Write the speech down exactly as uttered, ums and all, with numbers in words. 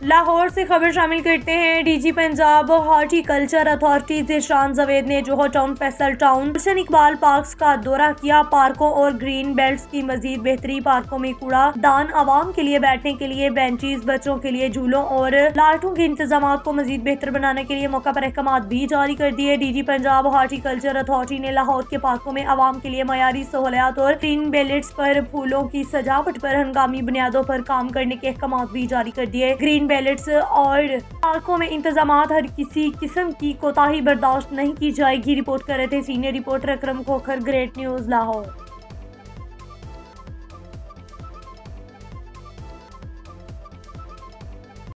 लाहौर से खबर शामिल करते हैं। DG Punjab horticulture authority Zeeshan Javed ने Johar town, Faisal town, Gulshan Iqbal parks का दौरा किया। पार्कों और ग्रीन बेल्ट्स की मजीद बेहतरी, पार्कों में कूड़ा दान, आवाम के लिए बैठने के लिए बेंचेस, बच्चों के लिए झूलों और लाइटों के इंतजाम को मजीद बेहतर बनाने के लिए मौका पर अहकाम भी जारी कर दिए। डीजी पंजाब हॉर्टिकल्चर अथॉरिटी ने लाहौर के पार्कों में आवाम के लिए मयारी सहूलियात और ग्रीन बेल्ट्स पर फूलों की सजावट पर हंगामी बुनियादों पर काम करने के अहकाम भी जारी कर दिए। ग्रीन बैलेट्स और पार्कों में इंतजाम, हर किसी किस्म की कोताही बर्दाश्त नहीं की जाएगी। रिपोर्ट कर रहे थे senior reporter Akram Khokhar, great news Lahore.